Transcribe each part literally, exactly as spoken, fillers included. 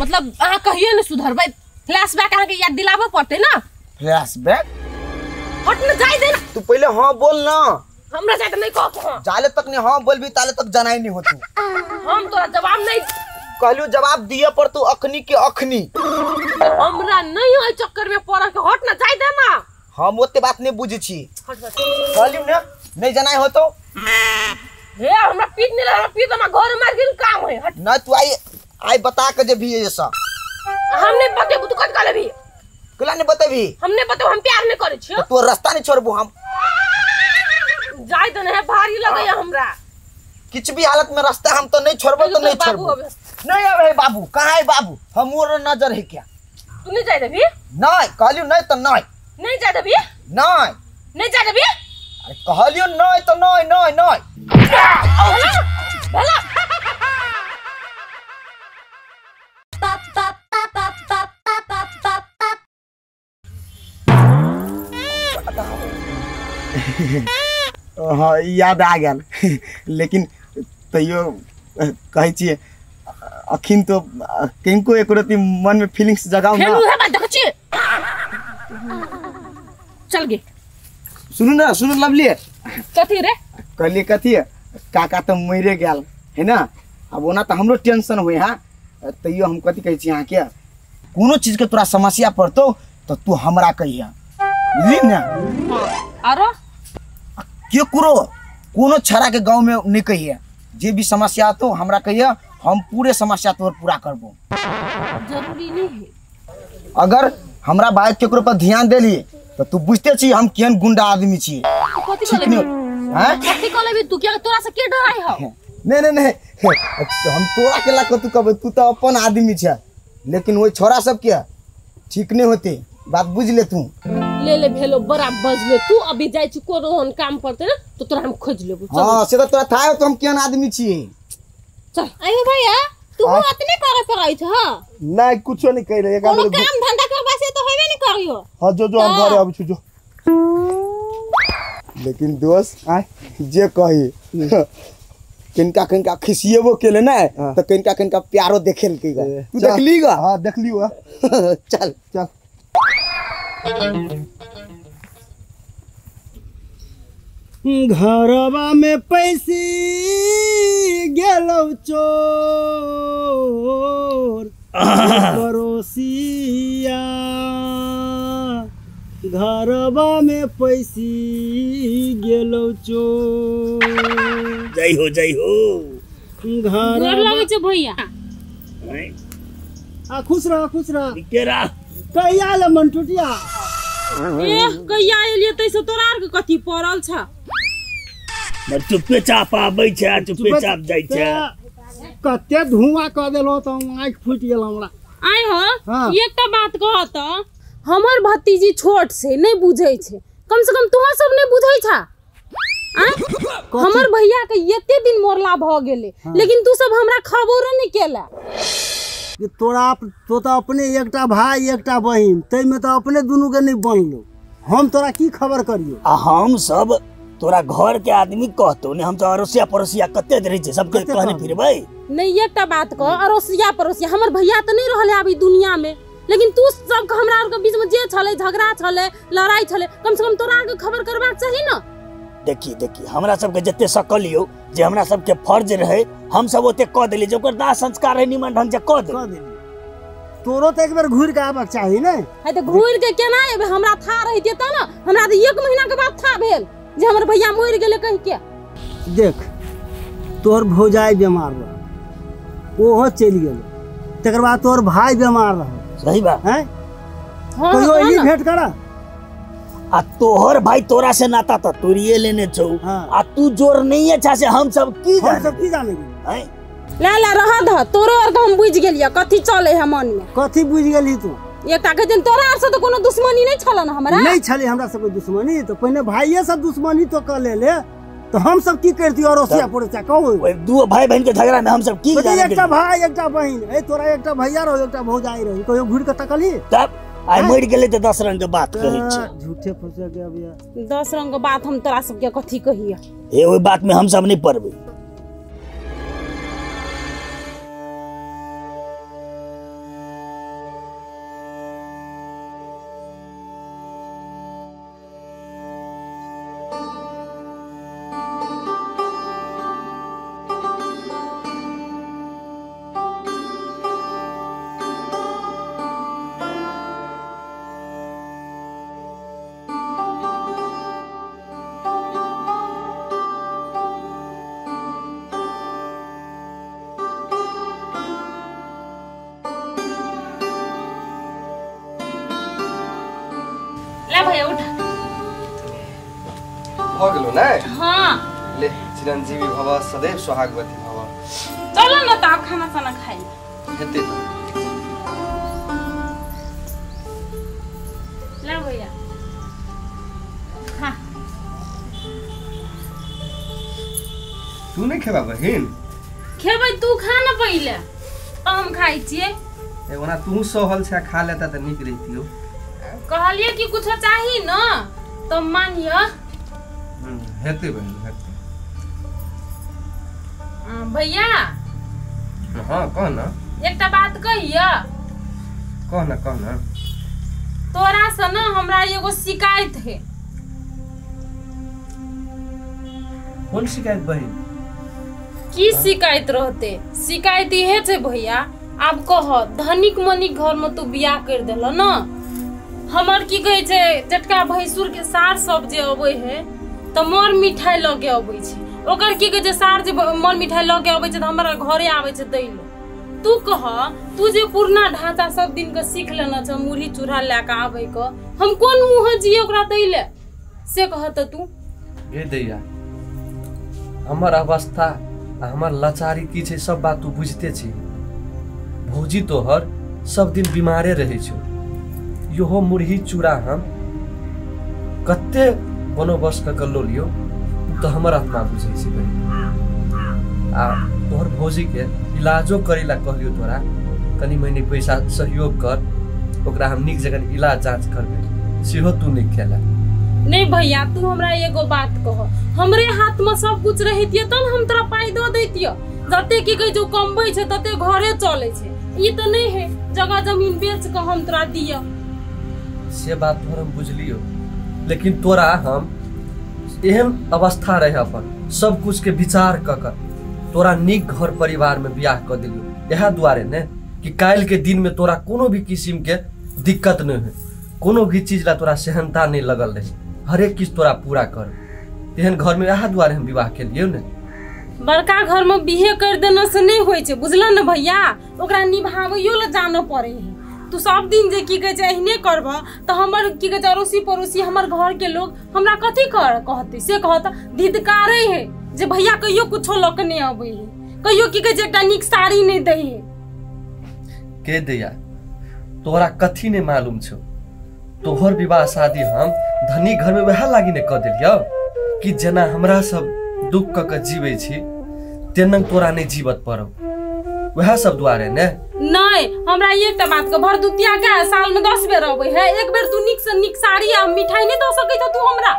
मतलब अहाँ कहिए न सुधरबै फ्लैशबैक अहाँ के याद दिलाबे पड़ते ना फ्लैशबैक हट न जाई दे तू पहले हां बोल ना हमरा जाय त नहीं कह जाले तक नहीं हां बोलबी ताले तक जनाई नहीं होतू हम तोरा जवाब नहीं कहलू जवाब दिए पर तू अखनी के अखनी हमरा नहीं होय चक्कर में पड़ के हट न जाई दे ना हम ओते बात नहीं बुझी छी कहलू ना नहीं जनाई होतो हे हमरा पीट नहीं लगा पीट हमरा घर मार के काम है हट ना तू आई आई बता के जे भी ऐसा हमने बते तू कट काले भी कला ने बतेबी हमने बते हम प्यार नहीं करे छियो तो रास्ता नहीं छोड़बू हम जाय त नहीं भारी लगे हमरा किछ भी हालत में रास्ता हम तो नहीं छोड़बो तो नहीं छोड़बो नहीं आवे बाबू कहां है बाबू हमर नजर है क्या तू नहीं जाय देबी नहीं कहलियो नहीं तो नहीं नहीं जाय देबी नहीं नहीं जाय देबी अरे कहलियो नहीं तो नहीं नहीं नहीं भला हाँ याद आ गया लेकिन तैयो कहे छी अखिन तो किनको एक रति मन में फीलिंग्स जगाओ ना हेलो है बात देख छी चल गे सुनु ना सुनु लवली कथी रे कहली कथी काका तो मरे गेल है ना अब ओना तो हमरो टेंशन होय हां तैयो हम कथी कहै छी अहाँ के कोनो चीज के तोरा समस्या पड़तो तो तू हमरा कहिया बुझली ना आरो के कुरो कोनो छड़ा के गांव में नहीं कहिए जे भी समस्या तो हमरा कहिए हम पूरे समस्या तोर पूरा करबो जरूरी नहीं है अगर हमरा बात केकरो पर ध्यान देली तो तू बुझते छी हम केहन गुंडा आदमी छी कथी कहले हैं कथी कहले भी तू क्या तोरा से के डराई हो नहीं नहीं नहीं तो हम तोरा केला कतू कहबे तू तो अपन आदमी छ लेकिन वो छोरा सब के ठीक नहीं होते बात बुझ ले तू ले ले भेलो बड़ा बजले तू अभी जाय छी कोन काम पड़ते ना तो तोरा हम खोज लेबो हां से तो तोरा था तो हम केहन आदमी छी चल आइयो भैया तू अतने करे पड़ाई छ हां नहीं कुछो नहीं कह रहे कोनो काम धंधा करबा से तो होबे नहीं करियो हां जो जो हम घरे अब छु जो लेकिन दोस्त आ जे कही किनका किनका खिसिएबो केले ना तो किनका किनका प्यारो देखेल के तू देखली गा हां देखली हुआ चल चल घरवा में पैसी गेलो चोर पड़ोसिया घरवा में पैसी गेलो चोर जय हो जय हो घर लगे छ भैया आ खुश रह खुश रह केरा कहिया ले मन टूटिया ए कहिया एलिए तैसे तोरा के कथी पड़ल छ मर चुपे चाप आबै छै चुपे चाप जाय छै कते धुआं क देलो त आंख फुट गेल हमरा आइ हो एकटा बात कह त हमर भतीजी छोट से नहीं बुझै छै कम से कम तोहा सब नहीं बुझै छ हमर भैया के एते दिन मोरला भ गेले लेकिन तू सब हमरा खबर नहीं केला कि तोरा तो तो अपने एकटा भाई एकटा बहिन तै में तो अपने दुनू के नहीं बनलो हम तोरा की खबर करियो आ हम सब तोरा घर के आदमी कहतो ने हम तो अरोसिया पड़ोसिया कते रही छै सबके कहने फिरबै नहीं एकटा बात कह अरोसिया पड़ोसिया हमर भैया त नहीं रहले अभी दुनिया में लेकिन तू सब हमरा और के बीच में जे छले झगड़ा छले लड़ाई छले कम से कम तोरा के खबर करबा चाहिए ना देखी देखी हमरा सबके जत्ते सकलियो जे हमरा सबके फर्ज रहे हम सब ओते क देली जे ओकर दाह संस्कार है निमन ढंग से क देली तोरो त एक बार घुर के आबक चाही नै है त घुर के केना एबे हमरा था रहिते त ना हमरा त एक महीना के बाद था भेल जे हमर भैया मर गेले कहि के देख तोर भौजाई बीमार रह ओहो चल गेल तकर बाद तोर भाई बीमार रह सही बात है कहियो ई भेट करा आ तोहर भाई तोरा से नाता तो तोरिए लेने छौ आ तू जोर नहीं है से हम सब की हम सब की जाने हैं ला ला रह द तोरो और हम बुझ गेलिया कथि चले है मन में कथि बुझ गेली तू एकटा के दिन तोरा से तो कोनो दुश्मनी नहीं छला ना हमरा नहीं छले हमरा सब दुश्मनी तो पहले भाईये से दुश्मनी तो क ले ले तो हम सब की करती और ओसिया पड़ोसिया कहू ओए दू भाई बहन के झगड़ा में हम सब की जाने एकटा भाई एकटा बहन ए तोरा एकटा भैया रहो एकटा भौजाई रही कहियो घुर के तकली तब आई मर गेले त दस रंग के बात कहै छै झूठे फंसे के अबिया दस रंग के बात हम तोरा सब के कथि कहिया ए ओई बात में हम सब नहीं पड़बै ना हाँ ले चिरंजीवी भव सदैव सुहागवती भव चलो न त अब खाना साना खाई हेते त ला भैया हाँ तू नहीं खेबा बहिन खेबै तू खा न पहिले त हम खाइ छिए एगोना तू सहल छा खा लेता त निक रहितियो कहलिए कि कुछ चाही न त मानियो हेते बहिन हेते भैया हाँ कह न एकटा बात कहिया कह न कह न तोरा से न हमरा एगो शिकायत है कौन शिकायत बहिन की शिकायत रहते शिकायत इहे छे भैया आब कह धनिक मनिक घर में तू बियाह कर देल न हमर की कहे छे जटका भैंसुर के सार सब जे अबे है त मोर मिठाई लगे अबे छे ओकर की कहे छे सार जे मोर मिठाई लगे अबे छे त हमरा घरे आवे छे दैलो तू कह तू जे पुरना ढांचा सब दिन के सीख लेना छ मुरही चूड़ा लेके आवे क हम कोन मुंह जिए ओकरा दैले से कहत तू गे दैया हमर अवस्था हमर लाचारी की छे सब बात तू बुझते छी भौजी तोहर सब दिन बीमारे रहे छो योहो मुरही चूड़ा हम कत्ते बनोबस क कल्लो लियो तो हमर आत्मा बुझै छी बहिन आ तोहर भौजी के इलाजो करेला कहलियो तोरा कनी महीने पैसा सहयोग कर ओकरा हम निक जगह इलाज जांच करबे सेहो तू नहीं खेला नहीं भैया तू हमरा एगो बात कह हमरे हाथ में सब कुछ रहितिए तन हम तोरा पाई दो देतियो जते की कह जो कमबै छे तते घरे चले छे ई त नहीं है जगह जमीन बेच के हम तोरा दिया से बात तोहर हम बुझलियो लेकिन तोरा हम एहन अवस्था रहे अपन सब कुछ के विचार क कर तोरा निक घर परिवार में बियाह क दिलियो यह दुआरे ने कि काल के दिन में तोरा कोनो भी किस्म के दिक्कत नहीं है कोनो भी चीज ला तोरा सहनता नहीं लगल रहे हर एक चीज तोरा पूरा कर तेहन घर में यह दुआरे हम विवाह के लिए ने बड़का घर में बिहे कर देना से नहीं होय छे बुझला न भैया ओकरा निभावैयो ल जानो पड़े है तू सब दिन जे की कहे छे एहने करबा त हमर की कहे अड़ोसी पड़ोसी हमर घर के लोग हमरा कथि कर कहते से कहत धिदकारे है जे भैया कहियो कुछो लक नहीं आबै है कहियो की कहे छे एकटा निक साड़ी नहीं दै है के दैया तोरा कथि ने मालूम छो तोहर विवाह शादी हम धनी घर में वह लागी ने क देलियो कि जना हमरा सब दुख क के जीवे छी तेनंग तोरा नहीं जीवत पड़ो वह सब द्वारे ने नहीं हमरा एकटा बात के भरदुतिया के साल में दस बेर अबै है एक बेर तू निक से निक साड़ी आ मिठाई नहीं दो सकै छ तू हमरा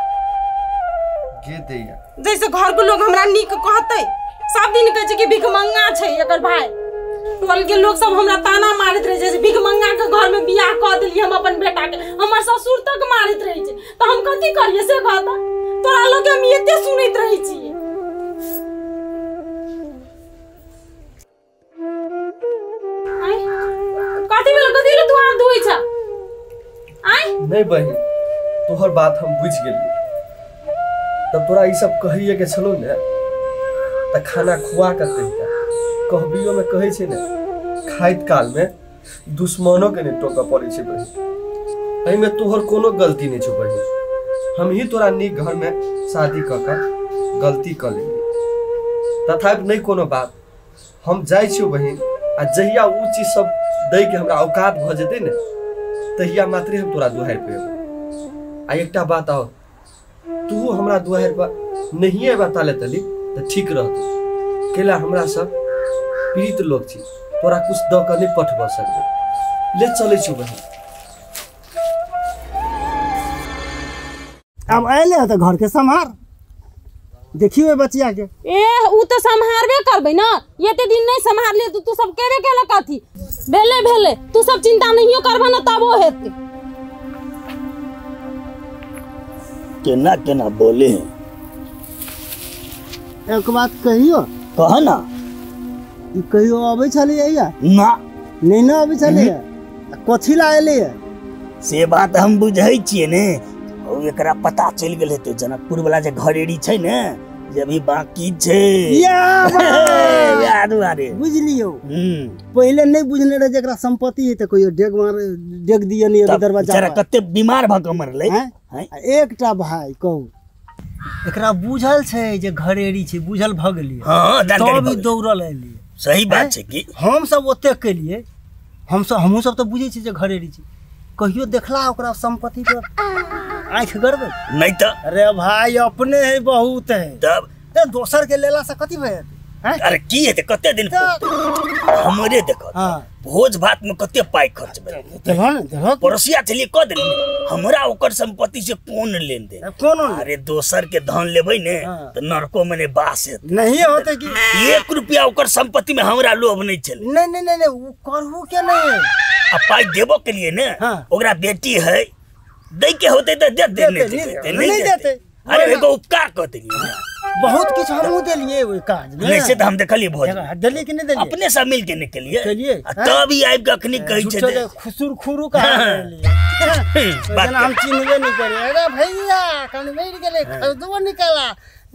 के दैया जैसे घर के लोग हमरा निक कहते सब दिन कहे छै कि भिखमंगा छै एकर भाई टोल के लोग सब हमरा ताना मारत रहे जैसे भिखमंगा के घर में बियाह क देली हम अपन बेटा के हमर ससुर तक मारत रहे छै त हम कथि करिए से कहता तोरा लोग हम एते सुनैत रही छी आई कथि भेल कथि ले तू हाथ धोइ छ आई नहीं बहिन तोहर बात हम बुझ गेलिए तब तोरा ई सब कहिए के छलो ने त खाना खुआ के तैता कहबियो में कहे छे ने खाइत काल में दुश्मनों के ने टोका पड़े छे बहिन एहि में तोहर कोनो गलती नहीं छो बहिन हम ही तोरा निक घर में शादी क के गलती कर लेली तथापि नहीं कोनो बात हम जाय छियो बहिन आ जहिया उ चीज सब दे के हमरा औकात भ जेते ने तहिया मात्र हम तोरा दुहार पे आ एकटा बात और तू हमरा दुहार पर नहीं बता ले तली त ठीक रहत केला हमरा सब पीड़ित लोग छी तोरा कुछ द के नहीं पठबा सकबे ले चले छी बहिन अब आइले त घर के संभार देखियो बचिया के ए उ त संभारबे करबे ना एते दिन नहीं संभार ले तू तू सब केबे केला कथि भेले भेले तू सब चिंता नहियो करबा ना तबो हेते केना केना बोले एक बात कहियो कह ना ई कहियो आबै छले या ना नहीं ना आबै छले कथि ला एले से बात हम बुझै छिए ने ओ एकरा पता चल गेल हेते जनकपुर वाला जे घरेड़ी छै ने जे अभी बाकी छै या याद आरे बुझलियो हम्म पहले नहीं बुझने रहे जेकरा संपत्ति है त कहियो डेग मार डेग दिए नहीं दरवाजा बेचारा कते बीमार भ के मरले हैं एकटा भाई कहू एकरा बुझल छै जे घरेरी छै, बुझल भ गेलिए। हाँ जानकारी तब भऽ भी गेल। दौड़ल एलिए। सही बात छै कि हम सब ओते केलिए, हम सब हमहू सब त बुझै छी जे घरेरी छै। कहियो देखला ओकरा संपत्ति पर आंख गड़बे? नहीं तो अरे भाई अपने है बहुत है, तब ते दोसर के लेला से कथी भय हैं? अरे की हेतै कते दिन हमरे देखो हाँ भोज भात में कते पाई खर्च भेल। देखो न देखो पड़ोसिया चलिए कह देली हमरा ओकर संपत्ति से कोन लेन देन। कोनो अरे दोसर के धन लेबै ने हाँ। तो नरको में बास हेतै। नहीं होते कि एक रुपया ओकर संपत्ति में हमरा लोभ नहीं चले। नहीं नहीं नहीं वो करहु के नहीं आ पाई देबो के लिए ने हाँ। ओकरा बेटी है दै के होते तो दे दे नहीं देते नहीं देते। अरे एगो उपकार कर देली बहुत कुछ हमहू देलिए ओइ काज में। नहीं से तो हम देखलिए भोज देली कि नहीं देलिए? अपने सब मिल के निकलिए चलिए तब ही आबि के अखनी कहै छै जे खुसुर खुरु का बात हम चिन्हबे नहीं करे। अरे भैया कनी बैठ गेले खरीदबो निकाला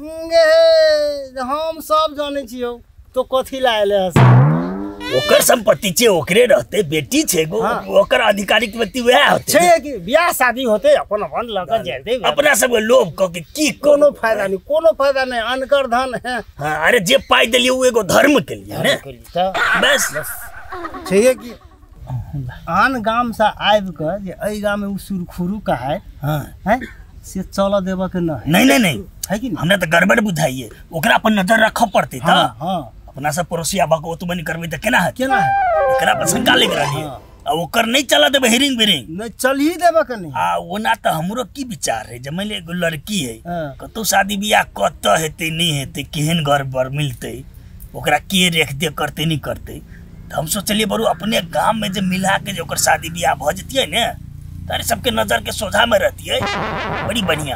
हम सब जाने छियो तो कथी लायले हस। ओकर संपत्ति छै ओकरे रहते, बेटी छै गो हाँ। ओकर आधिकारिक व्यक्ति वह होते छै कि बियाह शादी होते अपन अपन लगा जेते अपना सब लोभ क के की कोनो फायदा नहीं, कोनो फायदा नहीं, अनकर धन है। हाँ अरे जे पाई देलिए वो एगो धर्म के लिए ने बस छै कि आन गाम से आबि के जे एहि गाम में उ सुरखुरु का है हाँ हैं से चल देबा के न नहीं नहीं नहीं है कि नहीं? हमरा तो गड़बड़ बुझाइए ओकरा पर नजर रख पड़ते त हाँ हाँ अपना सब पड़ोसिया बा को तुमनी करबे त केना है केना है एकरा पर शंका लग रही है आ ओकर नहीं चला देबे हिरिंग बिरिंग नहीं चल ही देबा के नहीं। आ ओना त हमरो की विचार है जब मैले एगो लड़की है हाँ। कतो शादी बियाह कत हेते नहीं हेते केहन घर पर मिलते ओकरा के रेख दे करते नहीं करते तो हम सोचलिए बरू अपने गांव में जब मिला के जो ओकर शादी बियाह भ जतिए ने तारे सबके नजर के सोझा में रहती है बड़ी बढ़िया।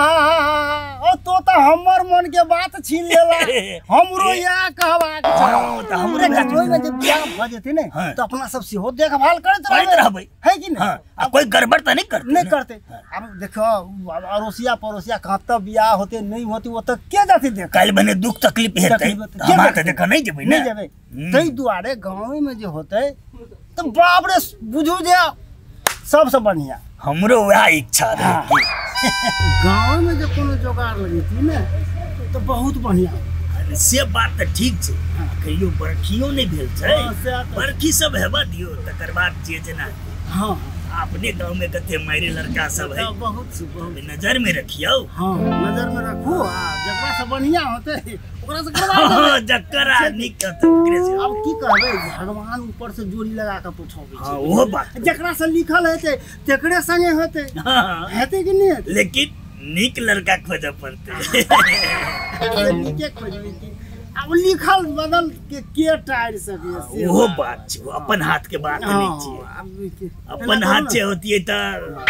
ओ तो त हमर मन के बात छीन लेला हमरो या कहबा के हाँ, तो हमरे हमरे गाँव में जब बियाह भ जेते ने हाँ। तो अपना सब सेहो देखभाल करत करत रहबै। है कि नहीं? हाँ आ कोई गड़बड़ तो नहीं करते नहीं करते। अब देखो अड़ोसिया पड़ोसिया कहाँ तक बियाह होते नहीं होते वो तक के जाते देख कल बने दुख तकलीफ हेतै तकलीफ हेतै। तो हम त देखा नहीं जेबै नहीं ना जेबै तै दुआरे गाँव में जो होते तो बाप रे बुझू जे सबसे बढ़िया हमरो वह इच्छा रहे हाँ। गाँव में जो कोनो जोगाड़ लगी थी ना तो बहुत बढ़िया। अरे से बात तो ठीक छै कहियो बरखियो नहीं भेल छै हाँ, से बात तो- बरखी सब हेबा दियो तकर बाद जे जेना हाँ अपने गांव में कते मारे लड़का सब है तो बहुत से बहुत नजर में रखियो हाँ नजर में रखू आ जकरा से बढ़िया होते ओकरा से करवा देबै। हाँ, जक्कर आदमी कहते ओकरे से अब की कहबै भगवान ऊपर से जोड़ी लगा के पठाबै हाँ छै। वो बात जकरा से लिखल हेतै तेकरे संगे होतै हाँ, हेतै कि नहीं हेतै? लेकिन नीक लड़का खोज पड़ते अरे नीके खोजबै कि अब लिखल बदल के के टाइर सके से वो बात छै वो अपन हाथ के बात नहीं हाँ, छै अब के- अपन हाथ से होती है तो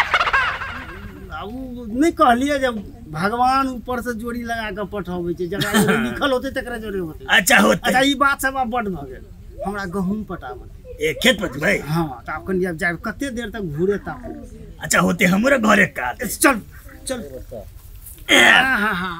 अब उ नहीं कहलिए जब भगवान ऊपर से जोड़ी लगा के पठाबै छै जकरा जोड़े लिखल होतै तकरा जोड़े होतै। अच्छा होते अच्छा ई बात सब आब बड भ गेल हमरा गहूम पटाबऽ एक खेत पर भाई हाँ त आब कनी आब जाब कते देर तक घूरे ताकू अच्छा होते हमरो घरे काट चल चल हाँ हाँ हाँ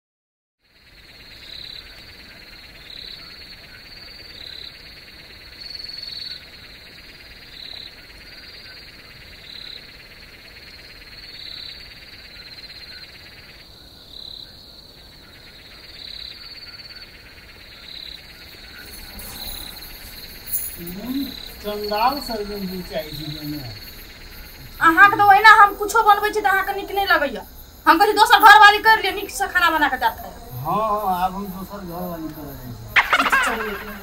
चंडाल सरगम बुचाई जीवन में अहाँके तो ओहिना हम कुछो बनबै छी त अहाँके नीक नहीं लगैया। हम कहली दोसर घर वाली कर लियो नीक से खाना बना के जात है। हाँ हाँ अब हम दोसर घर वाली कर रहे हैं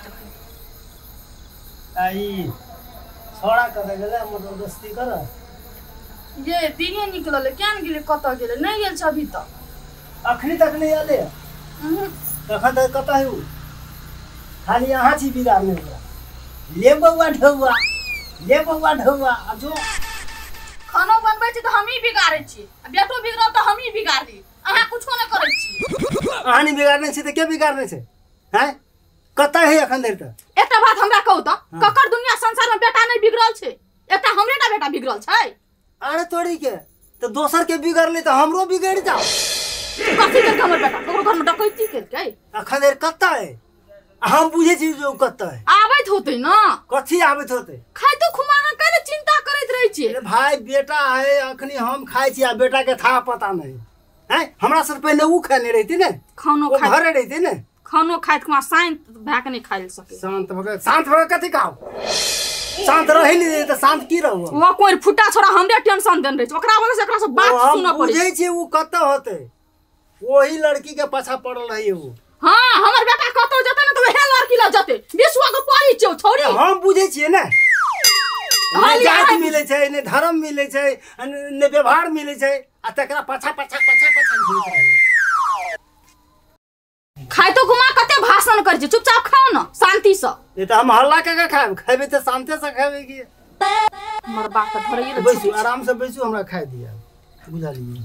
आई छोड़ा कर गेले जबरदस्ती कर ये दिने निकलल क्या न गेले कत गेले नहीं गेल छ अभी तक। अखनी तक नहीं आले कखन तक कत है खाली यहाँ छी बिगाड़ने का ले बउआ ढौआ ले बउआ ढौआ अब जो खाना बनबै छी त हम ही बिगाड़ै छी बेटो बिगड़ल त हम ही बिगाड़ी अहाँ कुछो नहीं करै छी। कहानी बिगाड़ने छी तो क्या बिगाड़ने से हैं कत है अखन देर तक एकटा बात हमरा कहू त ककर दुनिया संसार में बेटा नहीं बिगड़ल छै एकटा हमरे टा बेटा बिगड़ल छै। अरे तोड़ी के तो दोसर के बिगड़ले तो हमरो बिगड़ जाओ कथी के हमर बेटा ओकर घर में डकैती करके अखन देर कत है हम बुझे छी जो कत है आबैत होतै न कथी आबैत होते खाइतो खुमाहा काहे चिंता करैत रहै छी। अरे भाई बेटा है अखनी हम खाई छी आ बेटा के था पता नहीं हैं हमरा से पहले ऊ खाने रहती ने खानो वो खाए घरे रहती ने खानो खाइत कुआ शांत भए के नहीं खाइ सके शांत भगे शांत भगे कथी कहू शांत रहे नहीं त शांत की रहू वो कोई फुटा छोड़ा हमरे टेंशन देन रहे छै ओकरा वजह से एकरा से बात हम सुनऽ पड़े बुझै छी ऊ कत होते वही लड़की के पाछा पड़ल रही ऊ हां हमर बेटा कतौ जते ने त वहे लड़की ल जते विश्वा के पढ़ी छै छोड़ी हम बुझै छियै ने हाँ, ने जाति यहाँ- मिले छै ने धर्म मिले छै ने व्यवहार मिले छै आ तकरा पाछा पाछा पाछा पाछा घुमैत रही खाइ तो घुमा कते भाषण कर छै चुपचाप खाओ न शांति से ये तो हम हल्ला के खाएब खेबे तो शांति से खेबे की हमर बात के धरैए रे बैसू आराम से बैसू हमरा खाए दिया बुझलिए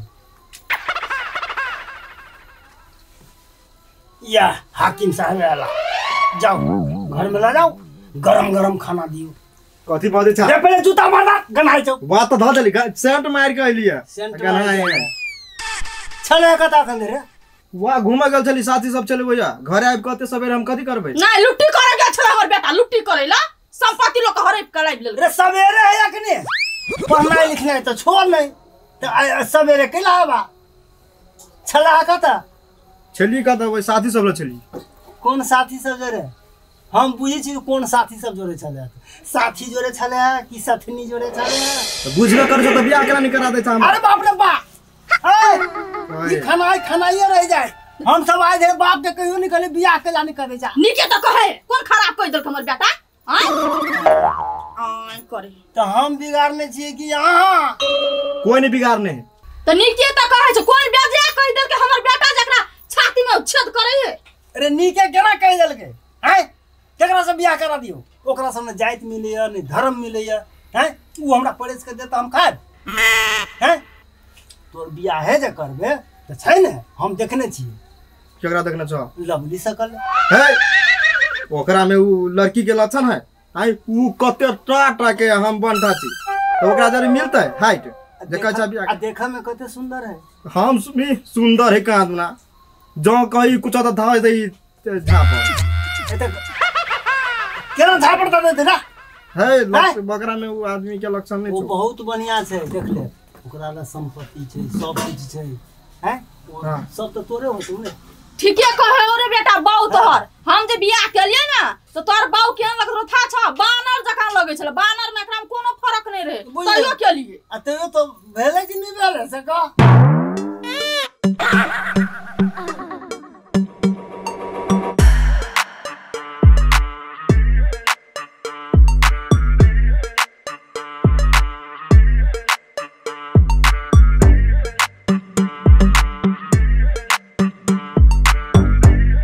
या हाकिम साहब आला जाओ घर में ला जाओ गरम गरम खाना दियो कथी बजे छ जे पहले जूता मारना गनाइ जाओ बात तो ध देली सेंट मार के अइलिया सेंट गना मार चले कता खंदे रे वा घूमे गेल छली साथी सब चले भैया घरे आबि कते सबेरे हम कथी करबै नहीं लुट्टी करे गेल छला हमर बेटा लुट्टी करे ला संपत्ति लोग हरैप के लाइब लेल रे सवेरे है अखने पढ़ना लिखना तो छोड़ नहीं तो सवेरे केला आबा छला कता छली का त साथी सब ल छली कौन साथी सब जोरे हम बुझे छी कौन साथी सब जोरे चले साथी जोरे चले कि सथनी जोरे चले बुझबे कर छ त बियाह केना नहीं करा दै छ हम अरे बाप रे बाप ए, ई खनाई खनाइए रह जाए हम सब आए थे बाप के कहियो निकले बियाह के लाने करे जा नीचे तो कहे कौन खराब कह देलक हमर बेटा आय करे तो हम बिगाड़ने छी कि यहाँ कोई नहीं बिगाड़ने तो नीचे तो कहे छ कौन बेजा कह देलक हमर बेटा जकरा छाती में छेद करे है अरे नीके केना कह देलके हैं केकरा से बियाह करा दियो ओकरा से न जाति मिले या न धर्म मिले या हैं ऊ हमरा परेश कर देता हम खाए हैं तोर बियाह है जे करबे त छै ने हम देखने छी केकरा देखना छ लवली सकल हे ओकरा में उ लड़की के लक्षण है आई उ कते टाटा के हम बनता छी तो ओकरा जरे मिलते हाइट देखा छ बियाह आ देखे में कते सुंदर है हम भी सुंदर है कहां दुना जो कहीं कुछ तो था दे झाप ए त केना झापड़ दे दे ना है लक्ष्य बकरा में वो आदमी के लक्षण नहीं वो छो बहुत बढ़िया छै देख ले ओकरा ला संपत्ति छै सब चीज छै हैं वो हाँ। सब तो तोरे होतौ ने ठीके कहे रे बेटा बाऊ तोहर हम जे बियाह केलिए ना तो तोहर बाऊ केहन लगत रोथा छ बानर जकां लगै छले बानर में एकरा में कोनो फर्क नहीं रहे बुझलियै। तइयो केलिए आ तइयो तो भेले कि नहीं भेले से का